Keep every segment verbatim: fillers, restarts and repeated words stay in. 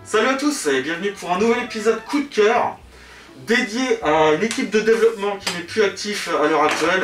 Salut à tous et bienvenue pour un nouvel épisode coup de cœur dédié à une équipe de développement qui n'est plus active à l'heure actuelle.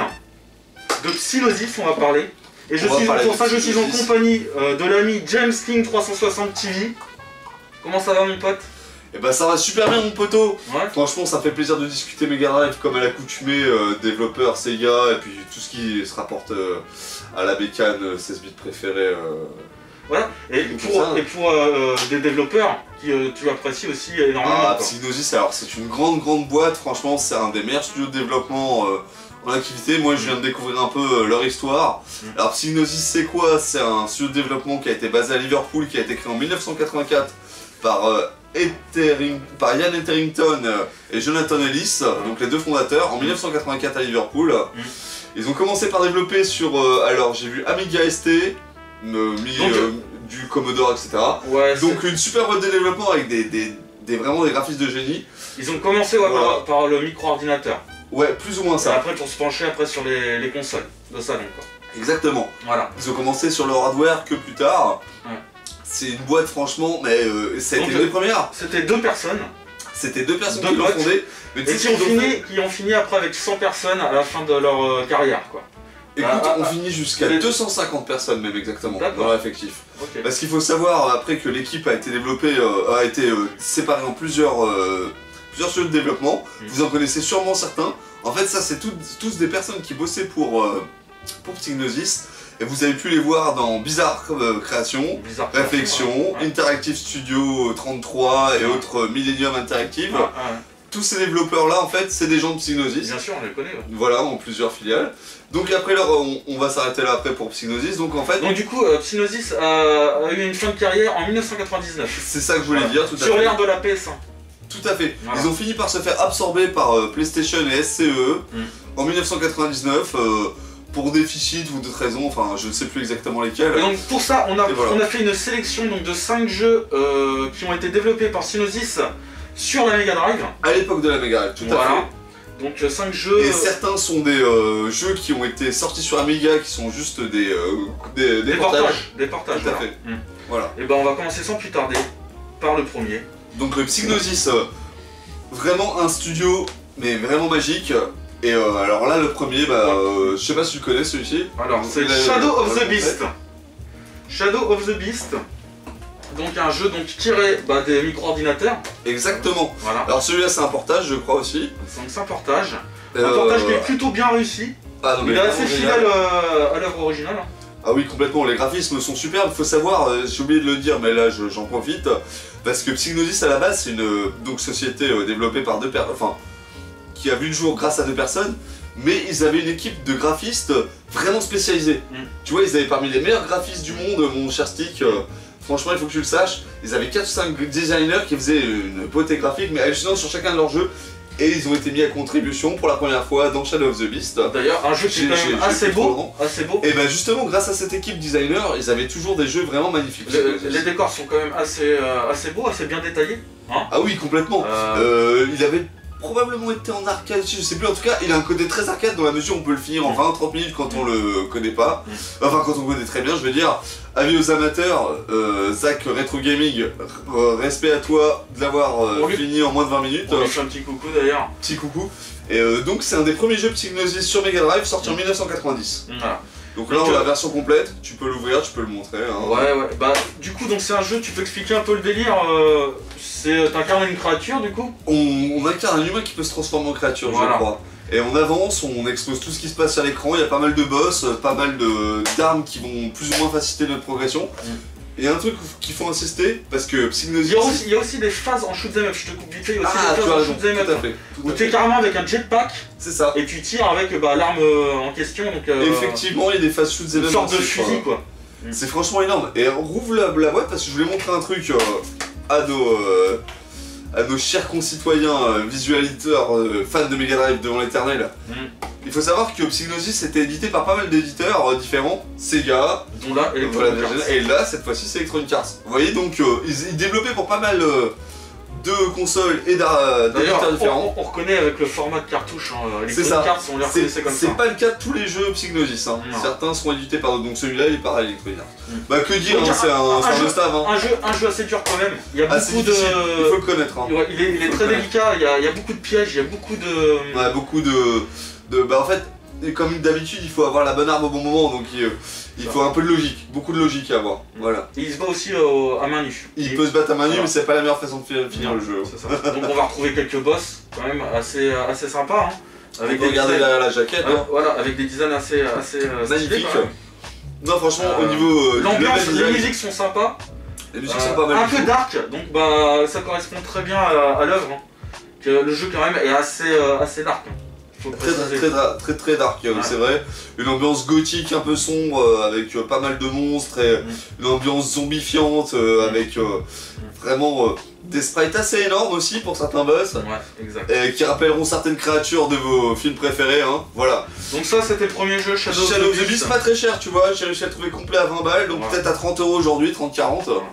De Psygnosis on va parler. Et je suis, pour ça je suis en compagnie euh, de l'ami James King trois cent soixante T V. Comment ça va mon pote? Eh ben ça va super bien mon poteau. Ouais. Franchement ça fait plaisir de discuter Mega Drive comme à l'accoutumée, euh, développeur Sega et puis tout ce qui se rapporte euh, à la bécane seize bits préférée. Euh... Voilà, et pour, ça, et pour euh, des développeurs qui euh, tu apprécies aussi énormément. Ah, Psygnosis, alors c'est une grande grande boîte, franchement c'est un des meilleurs studios de développement euh, en activité. Moi je viens de découvrir un peu euh, leur histoire. Mm. Alors Psygnosis c'est quoi? C'est un studio de développement qui a été basé à Liverpool, qui a été créé en mille neuf cent quatre-vingt-quatre par, euh, Ethering... par Ian Etherington euh, et Jonathan Ellis, mm. donc les deux fondateurs, en mille neuf cent quatre-vingt-quatre à Liverpool. Mm. Ils ont commencé par développer sur, euh, alors j'ai vu Amiga S T, Euh, mis, donc, euh, du Commodore, et cetera. Ouais, donc une super boîte de développement avec des, des, des vraiment des graphismes de génie. Ils ont commencé ouais, voilà. par, par le micro-ordinateur. Ouais, plus ou moins ça. Et après pour se pencher après sur les, les consoles de salon quoi. Exactement. Voilà. Ils ont commencé sur le hardware que plus tard. Ouais. C'est une boîte franchement, mais euh, ça a été les premières. C'était deux personnes. C'était deux personnes deux qui l'ont fondé. Mais et qui ont, fini, fait... qui ont fini après avec cent personnes à la fin de leur euh, carrière quoi. Écoute, ah, on ah, finit jusqu'à les... deux cent cinquante personnes même exactement dans l'effectif. Okay. Parce qu'il faut savoir après que l'équipe a été développée, euh, a été euh, séparée en plusieurs, euh, plusieurs studios de développement. Mm. Vous en connaissez sûrement certains. En fait ça c'est tout, tous des personnes qui bossaient pour, euh, pour Psygnosis. Et vous avez pu les voir dans Bizarre euh, Création, Bizarre Réflexion, ouais. Interactive Studio trente-trois et ouais. autres Millennium Interactive. Ouais, ouais. Tous ces développeurs là en fait c'est des gens de Psygnosis. Bien sûr on les connaît. Ouais. Voilà, en plusieurs filiales. Donc après là on, on va s'arrêter là après pour Psygnosis. Donc en fait. Donc du coup euh, Psygnosis a, a eu une fin de carrière en mille neuf cent quatre-vingt-dix-neuf. C'est ça que je voulais voilà. dire tout à Sur fait. l'ère de la P S un. Tout à fait. Voilà. Ils ont fini par se faire absorber par euh, PlayStation et S C E mm. en mille neuf cent quatre-vingt-dix-neuf. Euh, pour déficit ou d'autres raisons, enfin je ne sais plus exactement lesquelles. Et donc pour ça on a, voilà. on a fait une sélection donc, de cinq jeux euh, qui ont été développés par Psygnosis sur la Mega Drive. À l'époque de la Mega Drive, tout voilà. à fait. Donc cinq jeux... Et certains sont des euh, jeux qui ont été sortis sur Amiga, qui sont juste des... Euh, des, des, des portages. portages. Des portages, tout à voilà. fait. Mmh. Voilà. Et ben on va commencer sans plus tarder par le premier. Donc le Psygnosis, euh, vraiment un studio, mais vraiment magique. Et euh, alors là le premier, bah, euh, je sais pas si tu le connais celui-ci. Alors c'est Shadow of the Beast. Shadow of the Beast. Donc un jeu donc tiré bah, des micro-ordinateurs. Exactement. Voilà. Alors celui-là c'est un portage je crois aussi. Donc c'est un portage. Euh... Un portage qui est plutôt bien réussi. Ah, non, mais il est assez fidèle euh, à l'œuvre originale. Ah oui complètement, les graphismes sont superbes. Il faut savoir, euh, j'ai oublié de le dire mais là j'en profite. Parce que Psygnosis à la base c'est une donc, société euh, développée par deux personnes. Enfin, qui a vu le jour grâce à deux personnes. Mais ils avaient une équipe de graphistes vraiment spécialisée. Mm. Tu vois, ils avaient parmi les meilleurs graphistes du monde, mon cher Stick. Euh, Franchement, il faut que tu le saches, ils avaient quatre ou cinq designers qui faisaient une beauté graphique mais hallucinante sur chacun de leurs jeux. Et ils ont été mis à contribution pour la première fois dans Shadow of the Beast. D'ailleurs, un jeu qui est quand même assez beau, assez beau. Et bah justement, grâce à cette équipe designer, ils avaient toujours des jeux vraiment magnifiques. Le, les décors sont quand même assez, euh, assez beaux, assez bien détaillés. Hein ah oui, complètement. Euh... Euh, il avait probablement été en arcade, je sais plus, en tout cas il a un côté très arcade dans la mesure où on peut le finir en vingt à trente minutes quand on le connaît pas. Enfin quand on connaît très bien je veux dire. Avis aux amateurs, euh, Zach Retro Gaming, euh, respect à toi de l'avoir euh, fini en moins de vingt minutes. On lui fait un petit coucou d'ailleurs. Petit coucou. Et euh, donc c'est un des premiers jeux Psygnosis sur Mega Drive sorti en mille neuf cent quatre-vingt-dix. Voilà. Donc là, on a la version complète, tu peux l'ouvrir, tu peux le montrer. Hein. Ouais, ouais. Bah, du coup, donc c'est un jeu, tu peux expliquer un peu le délire. Euh, c'est t'incarnes une créature, du coup. On, on incarne un humain qui peut se transformer en créature, voilà. je crois. Et on avance, on expose tout ce qui se passe à l'écran. Il y a pas mal de boss, pas mal d'armes qui vont plus ou moins faciliter notre progression. Mm. Et un truc qu'il faut insister, parce que Psygnosis... Il y a aussi, il y a aussi des phases en shoot'em up, je te coupe vite fait, il y a aussi ah, des phases en shoot'em up. Tout à fait. Où t'es carrément avec un jetpack. C'est ça. Et tu tires avec bah, l'arme en question. Donc, euh, effectivement, il y a des phases shoot'em up. Une sorte de fusil quoi. C'est franchement énorme. Et rouvre la, la boîte parce que je voulais montrer un truc euh, à nos... Euh, à nos chers concitoyens euh, visualisateurs euh, fans de Mega Drive devant l'éternel. Mm. Il faut savoir que Psygnosis était édité par pas mal d'éditeurs euh, différents, Sega, dont là, et, voilà, et là cette fois-ci c'est Electronic Arts. Vous voyez donc euh, ils, ils développaient pour pas mal euh, deux consoles et d'éditeurs différents. On, on reconnaît avec le format de cartouche, hein, les ça. cartes, on les reconnaissait comme ça. C'est pas le cas de tous les jeux Psygnosis, hein. Certains seront édités par d'autres, donc celui-là il est par Electronic Arts. Mm. Bah que dire, hein, c'est un, un, un, jeu, staff, hein. un, jeu, un jeu assez dur quand même, il y a ah, beaucoup de... Il faut le connaître. Hein. Il, est, il est très délicat, il y, a, il y a beaucoup de pièges, il y a beaucoup de... Ouais, beaucoup de... de bah en fait, comme d'habitude, il faut avoir la bonne arme au bon moment, donc il, il faut un peu de logique, beaucoup de logique à avoir. Voilà. Et il se bat aussi euh, à main nue. Il et... peut se battre à main nue, voilà. Mais c'est pas la meilleure façon de finir non, le jeu. Ça. Donc on va retrouver quelques boss quand même assez, assez sympas. Hein, avec des regarder la, la jaquette. Euh, hein. Voilà, avec des designs assez, assez magnifiques. Non, franchement, euh, au niveau. Euh, L'ambiance, les musiques sont sympas. Les musiques euh, sont pas mal. Un peu dark, donc bah ça correspond très bien à, à l'œuvre. Hein. Le jeu quand même est assez, euh, assez dark. Hein. Très très, très très très dark, ouais. C'est vrai. Une ambiance gothique un peu sombre euh, avec euh, pas mal de monstres et mm. une ambiance zombifiante euh, mm. avec euh, mm. vraiment euh, des sprites assez énormes aussi pour certains boss. Ouais, exact. Et qui rappelleront certaines créatures de vos films préférés, hein. Voilà. Donc ça c'était le premier jeu, Shadow, Shadow of the Beast. Pas très cher, tu vois, j'ai réussi à le trouver complet à vingt balles, donc ouais. Peut-être à trente euros aujourd'hui, trente quarante. Ouais.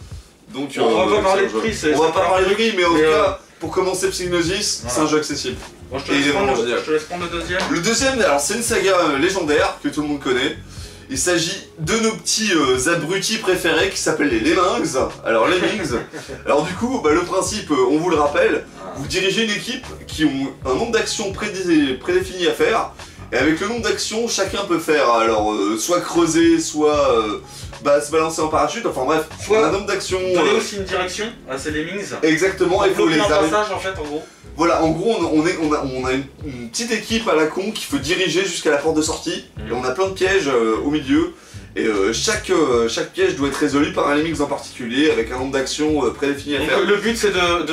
Donc bon, euh, on va pas parler de prix, on va pas parler de prix, mais en tout cas, pour commencer Psygnosis, voilà. C'est un jeu accessible. Bon, je, te laisse prendre le, je te laisse prendre le deuxième. Le deuxième, alors c'est une saga euh, légendaire que tout le monde connaît. Il s'agit de nos petits euh, abrutis préférés qui s'appellent les Lemmings. Alors Lemmings. Alors du coup, bah, le principe, euh, on vous le rappelle, vous dirigez une équipe qui ont un nombre d'actions prédé prédéfinies à faire. Et avec le nombre d'actions, chacun peut faire alors euh, soit creuser, soit euh, bah, se balancer en parachute. Enfin bref, soit un nombre d'actions. Donner euh... aussi une direction à ces Lemmings. Exactement. Il faut les un arriver. passage en fait en gros. Voilà, en gros, on, on, est, on, a, on a une, une petite équipe à la con qu'il faut diriger jusqu'à la porte de sortie. Mmh. Et on a plein de pièges euh, au milieu. Et euh, chaque, euh, chaque piège doit être résolu par un Lemmings en particulier, avec un nombre d'actions euh, prédéfinies à donc, faire. Le but c'est de,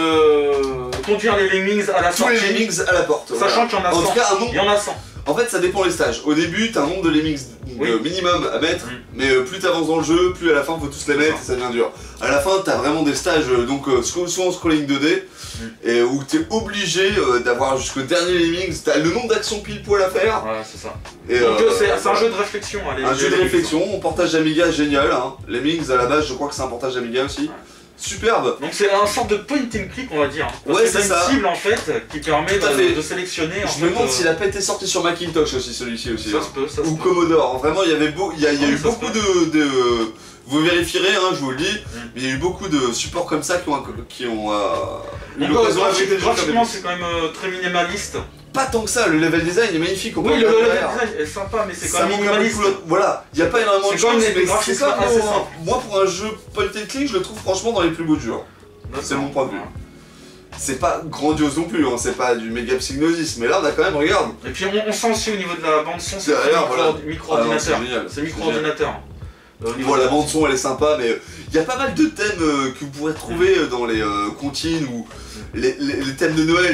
de conduire les Lemmings à la sortie. Tous les Lemmings à la porte. Sachant voilà. qu'il y en a cent. En tout cas, un nombre... Il y en a cent. En fait, ça dépend les stages. Au début, t'as un nombre de Lemmings oui. minimum à mettre, mmh. mais euh, plus t'avances dans le jeu, plus à la fin faut tous les mettre et ça devient dur. À la fin, t'as vraiment des stages, euh, donc euh, soit en scrolling deux D, mmh. et où t'es obligé euh, d'avoir jusqu'au dernier Lemmings, t'as le nombre d'actions pile poil à faire. Ouais, c'est ça. Et, donc euh, c'est euh, un voilà. jeu de réflexion. Hein, les, un les jeu de Lemmings. réflexion, en portage d'Amiga génial. Hein. Lemmings à la base, je crois que c'est un portage d'Amiga aussi. Ouais. Superbe. Donc c'est un sorte de point and click on va dire. Parce ouais, c'est ça. Une cible en fait qui permet de, de sélectionner. Je en me fait, demande euh... s'il a pas été sorti sur Macintosh aussi celui-ci aussi. Ça hein. se peut, ça Ou se peut. Commodore. Vraiment il y avait beau, il y a, il y a ouais, eu beaucoup de, de. Vous vérifierez, hein, je vous le dis, mm. mais il y a eu beaucoup de supports comme ça qui ont, qui ont euh, eu l'occasion d'acheter des jeux. Graphiquement c'est quand même euh, très minimaliste. Pas tant que ça, le level design est magnifique au Oui, le level design est sympa, mais c'est quand même minimaliste. Voilà, il n'y a pas énormément de choses, mais c'est ça. Moi pour un jeu point and click, je le trouve franchement dans les plus beaux de jeu. C'est mon point de vue. C'est pas grandiose non plus, hein. C'est pas du méga Psygnosis, mais là on a quand même, regarde. Et puis on, on sent aussi au niveau de la bande son, c'est micro-ordinateur. C'est micro-ordinateur. Bon, la bande son elle est sympa, mais il y a pas mal de thèmes euh, que vous pourrez trouver euh, dans les euh, comptines ou les, les, les thèmes de Noël.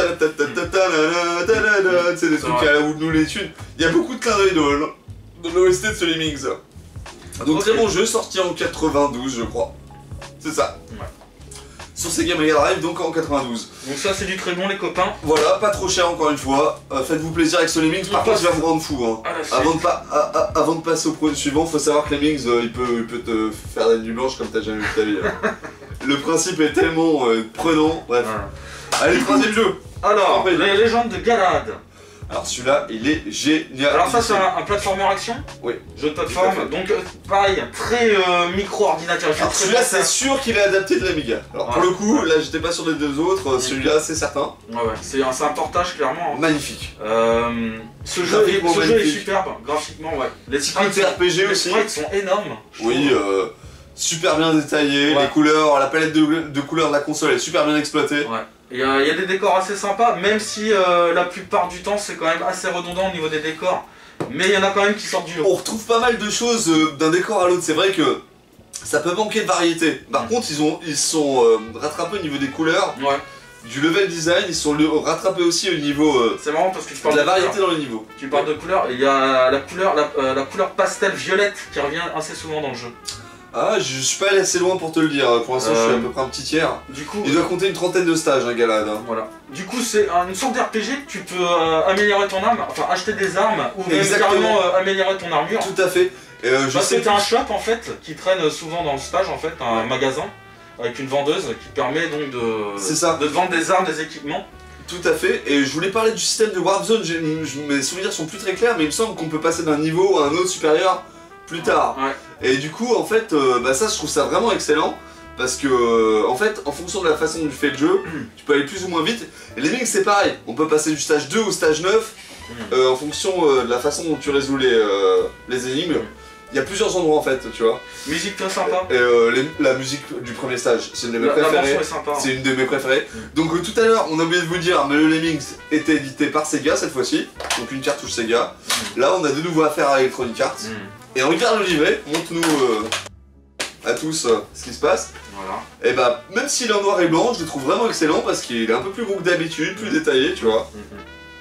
C'est des trucs à la Wood nous les thunes. Il y a beaucoup de clins d'œil de l'O S T de ce Lemmings. Donc très bon jeu, sorti en quatre-vingt-douze je crois. C'est ça. Ouais. Sur Sega Mega Drive, donc en quatre-vingt-douze. Donc ça c'est du très bon les copains. Voilà, pas trop cher encore une fois. Euh, Faites-vous plaisir avec ce Lemmings, par contre je vais vous rendre fou. Hein. Ah, avant, de pas, à, à, avant de passer au produit suivant, faut savoir que Lemmings euh, il, peut, il peut te faire la nuit blanche comme t'as jamais vu ta vie. Hein. Le principe est tellement euh, prenant, bref. Ah. Allez, troisième jeu. Alors, les légendes de Galahad. Alors celui-là, il est génial. Alors ça c'est un, un platformer action. Oui. Jeu de plateforme, donc euh, pareil, très euh, micro-ordinateur. Alors celui-là c'est sûr qu'il est adapté de l'Amiga. Alors ouais. Pour le coup, ouais. Là j'étais pas sur les deux autres, ouais. Celui-là c'est certain. Ouais ouais, c'est un, un portage clairement. Hein. Magnifique. Euh, ce jeu, est, ce jeu est superbe, graphiquement ouais. Les sprites R P G aussi. Les sprites sont énormes. Oui, euh, super bien détaillé, ouais. Les couleurs, la palette de, de couleurs de la console est super bien exploitée. Ouais. Il y, a, il y a des décors assez sympas, même si euh, la plupart du temps c'est quand même assez redondant au niveau des décors. Mais il y en a quand même qui sortent du lot. On retrouve pas mal de choses euh, d'un décor à l'autre, c'est vrai que ça peut manquer de variété. Par mmh. contre ils, ont, ils sont euh, rattrapés au niveau des couleurs, ouais. Du level design, ils sont le, rattrapés aussi au niveau euh, c'est marrant parce que tu parles de la de variété couleur. Dans les niveaux. Tu parles de couleurs, il y a la couleur, la, euh, la couleur pastel violette qui revient assez souvent dans le jeu. Ah, je suis pas allé assez loin pour te le dire, pour l'instant euh, je suis à peu près un petit tiers. Du coup, il doit compter une trentaine de stages, un Galahad. Hein. Voilà. Du coup, c'est une sorte d'R P G que tu peux euh, améliorer ton arme, enfin acheter des armes ou même carrément euh, améliorer ton armure. Tout à fait. Et, euh, je Parce sais que t'as un shop en fait qui traîne souvent dans le stage en fait, un ouais. magasin. avec une vendeuse qui permet donc de, ça. de vendre des armes, des équipements. Tout à fait, et je voulais parler du système de Warp Zone, mes souvenirs sont plus très clairs, mais il me semble qu'on peut passer d'un niveau à un autre supérieur plus tard. Ouais. Et du coup, en fait, euh, bah ça je trouve ça vraiment excellent, parce que, euh, en fait, en fonction de la façon dont tu fais le jeu, tu peux aller plus ou moins vite. Et les Lemmings c'est pareil, on peut passer du stage deux au stage neuf, euh, en fonction euh, de la façon dont tu résous les, euh, les énigmes. Il y a plusieurs endroits en fait, tu vois. Musique très sympa. Et euh, les, la musique du premier stage, c'est une de mes la, préférées. C'est une de mes préférées. Mm. Donc euh, tout à l'heure, on a oublié de vous dire, mais le Lemmings était édité par Sega cette fois-ci. Donc une cartouche Sega. Mm. Là, on a de nouveau affaire à Electronic Arts. Mm. Et regarde le livret, montre-nous euh, à tous euh, ce qui se passe. Voilà. Et bah, même s'il est en noir et blanc, je le trouve vraiment excellent parce qu'il est un peu plus gros que d'habitude, plus détaillé, tu vois. Mm-hmm.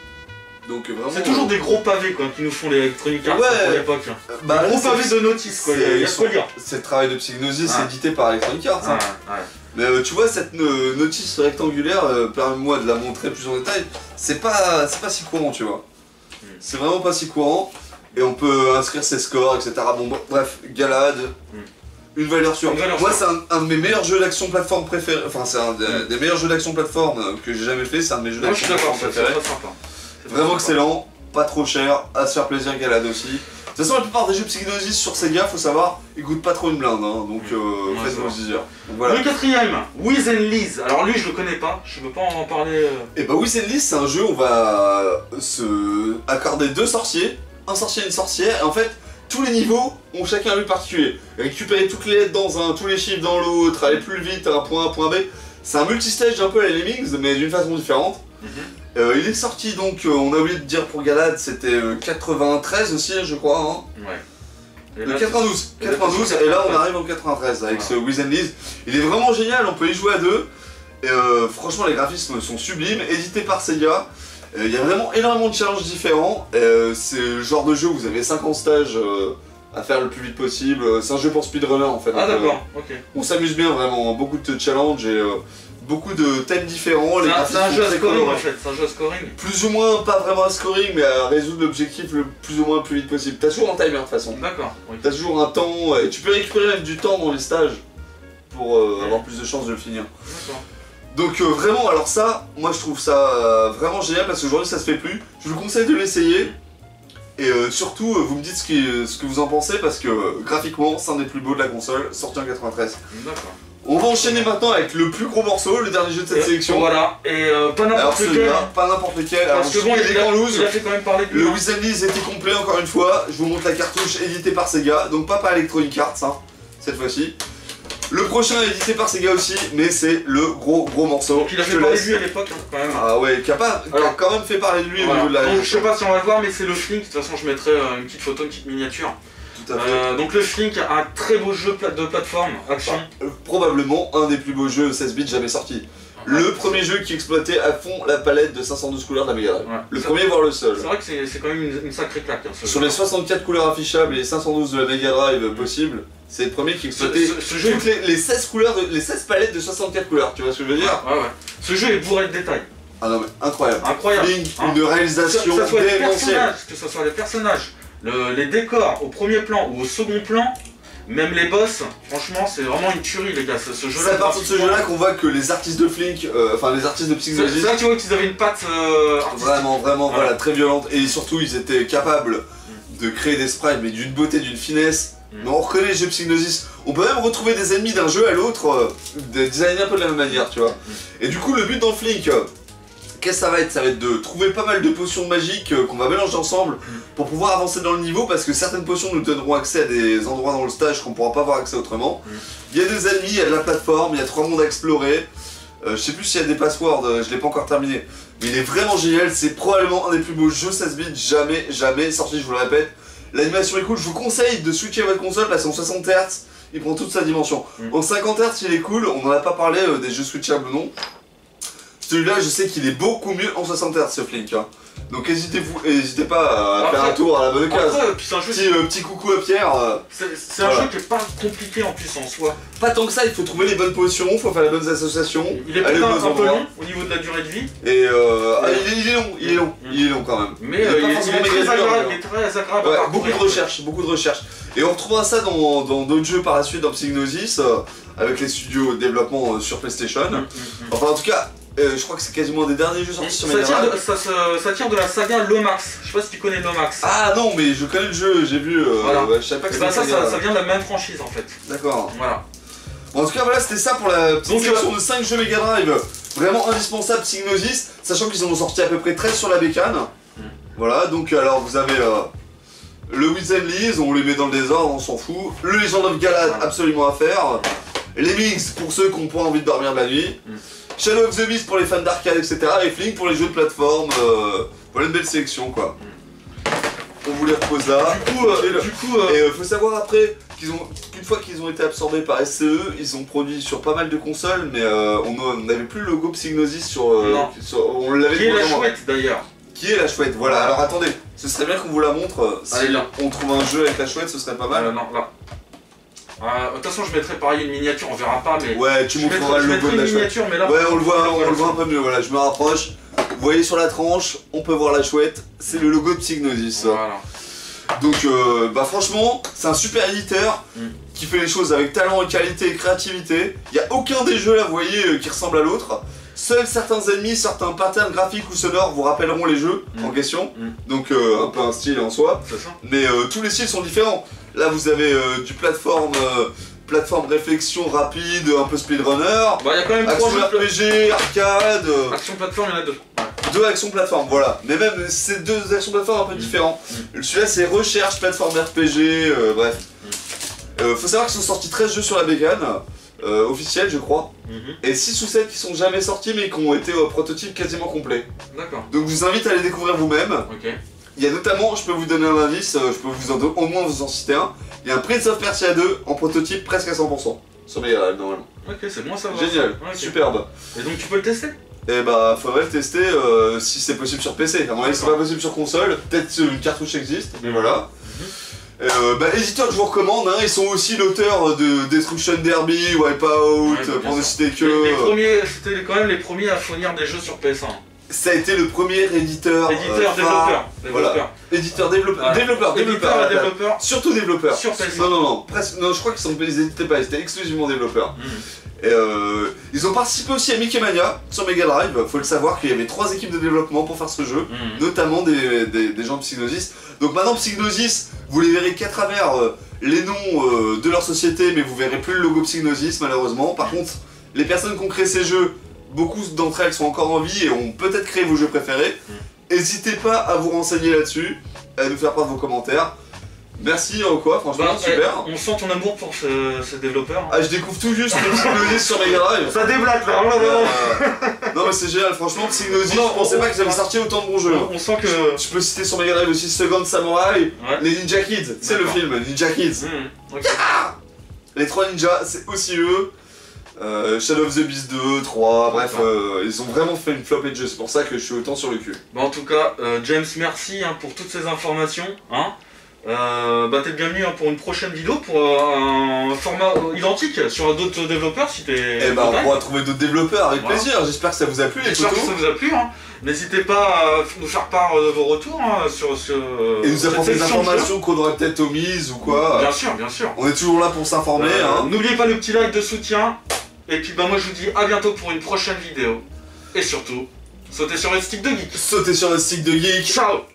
Donc vraiment... C'est toujours des gros pavés quoi, qui nous font les Electronic Arts ouais, pour l'époque. Bah, des gros pavés de notice quoi, il y a quoi dire. C'est le travail de Psygnosis, ah. c'est édité par Electronic Arts. Ah, hein. ouais. Mais euh, tu vois, cette euh, notice rectangulaire, euh, permets-moi de la montrer plus en détail, c'est pas, c'est pas si courant, tu vois. Mm. C'est vraiment pas si courant, et on peut inscrire ses scores, et cetera. Bon, bref, Galahad, mm. une valeur sûre. Une valeur Moi, c'est un, un de mes meilleurs jeux d'action plateforme préférés, enfin, c'est un des, mm. des meilleurs jeux d'action plateforme que j'ai jamais fait, c'est un de mes jeux d'action plateforme préférés. Vraiment excellent. Pas trop cher, à se faire plaisir Galahad aussi. De toute façon, la plupart des jeux Psygnosis sur Sega, faut savoir, ils coûtent pas trop une blinde, hein, donc euh, ouais, faites-vous plaisir. Voilà. Le quatrième, Wiz and Liz. Alors lui, je le connais pas, je peux pas en parler. Euh... Et bah Wiz and Liz, c'est un jeu où on va se accorder deux sorciers, un sorcier et une sorcière, et en fait, tous les niveaux ont chacun un but particulier. Récupérer toutes les lettres dans un, tous les chiffres dans l'autre, aller plus vite à un point A, point B. C'est un multistage un peu à la Lemmings, mais d'une façon différente. Mm-hmm. Euh, il est sorti donc, euh, on a oublié de dire pour Galahad, c'était euh, quatre-vingt-treize aussi, je crois. Hein. Ouais. Le quatre-vingt-douze. quatre-vingt-douze, et là on arrive en quatre-vingt-treize avec ouais. ce Wiz and Liz. Il est vraiment génial, on peut y jouer à deux. Et, euh, franchement, les graphismes sont sublimes, édité par Sega. Il euh, y a vraiment énormément de challenges différents. Euh, c'est le genre de jeu où vous avez cinquante stages euh, à faire le plus vite possible. C'est un jeu pour speedrunner en fait. Ah d'accord, euh, ok. On s'amuse bien vraiment, beaucoup de challenges et. Euh, Beaucoup de thèmes différents. C'est un, un jeu à scoring en fait, c'est un jeu à scoring. Plus ou moins, pas vraiment à scoring, mais à résoudre l'objectif le plus ou moins le plus vite possible. T'as toujours un timer de toute façon. D'accord. Oui. T'as toujours un temps, et tu peux récupérer même du temps dans les stages pour euh, ouais. avoir plus de chances de le finir. D'accord. Donc euh, vraiment, alors ça, moi je trouve ça euh, vraiment génial parce qu'aujourd'hui ça se fait plus. Je vous conseille de l'essayer. Et euh, surtout, euh, vous me dites ce, qui, ce que vous en pensez parce que euh, graphiquement, c'est un des plus beaux de la console, sorti en quatre-vingt-treize. D'accord. On va enchaîner maintenant avec le plus gros morceau, le dernier jeu de cette et sélection. Voilà, et euh, pas n'importe lequel. Pas n'importe lequel. Parce que bon, il, il, a, il a fait quand même parler de lui. Le Wiz and Liz était complet encore une fois. Je vous montre la cartouche éditée par Sega, donc pas par Electronic Arts, hein, cette fois-ci. Le prochain est édité par Sega aussi, mais c'est le gros gros morceau. Donc il a fait parler de lui à l'époque hein, quand même. Ah ouais, qui a, pas, qui a quand même fait parler de lui voilà. au niveau de la. Donc, je sais pas si on va le voir, mais c'est le Flink. De toute façon, je mettrai euh, une petite photo, une petite miniature. Euh, donc le Flink, un très beau jeu de plateforme, action. Bah, euh, probablement un des plus beaux jeux seize bits jamais sortis. Ouais, le premier jeu qui exploitait à fond la palette de cinq cent douze couleurs de la Mega Drive. Ouais, le premier, voire le seul. C'est vrai que c'est quand même une, une sacrée claque. Hein, Sur jeu. Les soixante-quatre couleurs affichables et les cinq cent douze de la Mega Drive mmh. possibles, c'est le premier qui exploitait ce, ce, ce jeu toutes les, les seize couleurs, de, les seize palettes de soixante-quatre couleurs, tu vois ce que je veux dire? Ouais, ouais, ouais. Ce jeu est bourré de détails. Ah non mais incroyable. Incroyable. Flink, hein. Une réalisation démentielle. Que ce soit les personnages, le, les décors au premier plan ou au second plan, même les boss, franchement c'est vraiment une tuerie les gars, ce, ce jeu là. C'est à partir de ce jeu là qu'on voit que les artistes de Flink, euh, enfin les artistes de Psygnosis. C'est là que tu vois qu'ils avaient une patte euh, vraiment, vraiment, voilà. voilà, très violente. Et surtout ils étaient capables mm. de créer des sprites mais d'une beauté, d'une finesse. Mm. Mais on reconnaît les jeux Psygnosis. On peut même retrouver des ennemis d'un jeu à l'autre, euh, designés un peu de la même manière, tu vois. Mm. Et du coup le but dans Flink, euh, qu'est-ce que ça va être? Ça va être de trouver pas mal de potions magiques euh, qu'on va mélanger ensemble pour pouvoir avancer dans le niveau parce que certaines potions nous donneront accès à des endroits dans le stage qu'on pourra pas avoir accès autrement. Mm. Il y a des ennemis, il y a de la plateforme, il y a trois mondes à explorer. Euh, je sais plus s'il y a des passwords, euh, je l'ai pas encore terminé. Mais il est vraiment génial, c'est probablement un des plus beaux jeux seize bits jamais, jamais sorti, je vous le répète. L'animation est cool, je vous conseille de switcher votre console parce qu'en soixante hertz, il prend toute sa dimension. Mm. En cinquante hertz, il est cool, on en a pas parlé euh, des jeux switchables ou non. Je Celui-là, je sais qu'il est beaucoup mieux en soixante hertz ce Flink. Hein. Donc n'hésitez-vous, n'hésitez pas à après, faire un tour à la bonne case. Après, puis un jeu petit, euh, petit coucou à Pierre. Euh, c'est un voilà. jeu qui est pas compliqué en plus en soi. Pas tant que ça, il faut trouver les bonnes potions, il faut faire les bonnes associations. Il est peut-être un, un peu long au niveau de la durée de vie. Et euh, ah, il, est, il est long, il est long, mmh. il est long quand même. Mais il, euh, il, est, il, est, très agréable, il est très agréable. Ouais, beaucoup de recherche, beaucoup de recherche. Et on retrouvera ça dans d'autres jeux par la suite dans Psygnosis, euh, avec les studios de développement euh, sur PlayStation. Mmh, mmh. Enfin en tout cas, Euh, je crois que c'est quasiment un des derniers jeux sortis sur Mega Drive. Ça, ça, ça tire de la saga Lomax. Je sais pas si tu connais Lomax. Ah non, mais je connais le jeu, j'ai vu. Euh, voilà. bah, je savais pas que c'était bah, ça, ça, ça vient de la même franchise en fait. D'accord. Voilà. Bon, en tout cas, voilà, c'était ça pour la petite Donc, sélection euh... de cinq jeux Mega Drive. Vraiment indispensable Psygnosis, sachant qu'ils en ont sorti à peu près treize sur la bécane. Mm. Voilà, donc alors vous avez euh, le Wiz and Liz, on les met dans le désordre, on s'en fout. Le Legend of Galad, absolument à faire. Les Mix pour ceux qui n'ont pas envie de dormir de la nuit. Mm. Shadow of the Beast pour les fans d'arcade, et cetera. Et Flink pour les jeux de plateforme. Euh, voilà une belle sélection quoi. On vous les repose là. Du coup, euh, du coup euh... et euh, faut savoir après qu'ils ont qu'une fois qu'ils ont été absorbés par S C E, ils ont produit sur pas mal de consoles, mais euh, on n'avait plus le logo Psygnosis sur. Euh, sur on l'avait. Qui est la chouette d'ailleurs. Qui est la chouette. Voilà. Alors attendez, ce serait bien qu'on vous la montre. Si Allez, là. On trouve un jeu avec la chouette, ce serait pas mal. Euh, non, là. De toute façon, je mettrai pareil une miniature, on verra pas, mais. Ouais, tu montreras le logo de la chouette. Mais là, ouais, on le voit, on le voit un peu mieux. Voilà, je me rapproche. Vous voyez sur la tranche, on peut voir la chouette. C'est le logo de Psygnosis. Voilà. Donc, euh, bah franchement, c'est un super éditeur mm. qui fait les choses avec talent, et qualité et créativité. Il n'y a aucun des jeux là, vous voyez, euh, qui ressemble à l'autre. Seuls certains ennemis, certains patterns graphiques ou sonores vous rappelleront les jeux mm. en question. Mm. Donc, euh, un peu un style en soi. C'est ça. Mais euh, tous les styles sont différents. Là, vous avez euh, du plateforme, euh, plateforme réflexion rapide, un peu speedrunner. Bah, il y a quand même action trois R P G, arcade. Euh, action plateforme, il y en a deux. Deux actions plateforme, voilà. Mais même ces deux actions plateforme un peu mmh. différents. Mmh. Celui-là, c'est recherche, plateforme R P G, euh, bref. Mmh. Euh, faut savoir qu'ils sont sortis treize jeux sur la bécane, euh, officiels, je crois. Mmh. Et six ou sept qui sont jamais sortis, mais qui ont été euh, prototypes quasiment complets. D'accord. Donc, je vous invite à les découvrir vous-même. Ok. Il y a notamment, je peux vous donner un indice, je peux vous en, au moins vous en citer un. Il y a un Prince of Persia deux en prototype presque à cent pour cent sur Mega Drive normalement. Ok, c'est bon ça va. Génial, ouais, okay. Superbe. Et donc tu peux le tester? Et bah faudrait le tester euh, si c'est possible sur P C. À mon avis c'est pas possible sur console, peut-être une cartouche existe, mais voilà. Mm-hmm. euh, bah éditeur que je vous recommande, hein, ils sont aussi l'auteur de Destruction Derby, Wipeout, ouais, bah, pour ne citer que... Les, les premiers, c'était quand même les premiers à fournir des jeux sur P S un. Ça a été le premier éditeur. Éditeur, euh, développeur. Voilà. Éditeur, développeur. Ouais. Développeur, développeur. Éditeur et développeur. Surtout développeur. Sur P S un. Non, non, non. Presque, non, je crois qu'ils sont, ils n'étaient pas, ils étaient exclusivement développeurs. Mm. Et euh, ils ont participé aussi à Mickey Mania sur Mega Drive. Faut le savoir qu'il y avait trois équipes de développement pour faire ce jeu, mm. notamment des, des, des gens de Psygnosis. Donc maintenant, Psygnosis, vous les verrez qu'à travers euh, les noms euh, de leur société, mais vous verrez plus le logo Psygnosis, malheureusement. Par contre, les personnes qui ont créé ces jeux, beaucoup d'entre elles sont encore en vie et ont peut-être créé vos jeux préférés. N'hésitez mm. pas à vous renseigner là-dessus, à nous faire part de vos commentaires. Merci en quoi, franchement, bah, super. Eh, on sent ton amour pour ce, ce développeur. Hein. Ah, je découvre tout juste le Psygnosis sur Mega Drive. Ça déblatte là, là, euh, Non mais c'est génial, franchement, Psygnosis, je pensais pas qu'ils avaient sorti autant de bons jeux. On, on sent que... Je peux citer sur Mega Drive aussi Second Samurai, ouais. Les Ninja Kids, c'est le film, Ninja Kids. Mmh, okay. Yeah, les trois ninjas, c'est aussi eux. Euh, Shadow of the Beast deux, trois, bref, euh, ils ont vraiment fait une flopée de jeux, c'est pour ça que je suis autant sur le cul. Bon, en tout cas, euh, James, merci hein, pour toutes ces informations. Hein. Euh, bah t'es le bienvenu hein, pour une prochaine vidéo pour euh, un format euh, identique sur d'autres développeurs si t'es... Eh bah on pourra trouver d'autres développeurs avec voilà. plaisir, j'espère que ça vous a plu les photos. J'espère que ça vous a plu, hein. N'hésitez pas à nous faire part de vos retours hein, sur ce... Et nous apporter des informations qu'on aurait peut-être omises ou quoi. Bien sûr, bien sûr. On est toujours là pour s'informer. Euh, hein. N'oubliez pas le petit like de soutien. Et puis bah moi je vous dis à bientôt pour une prochaine vidéo. Et surtout, sautez sur le stick de geek. Sautez sur le stick de geek. Ciao.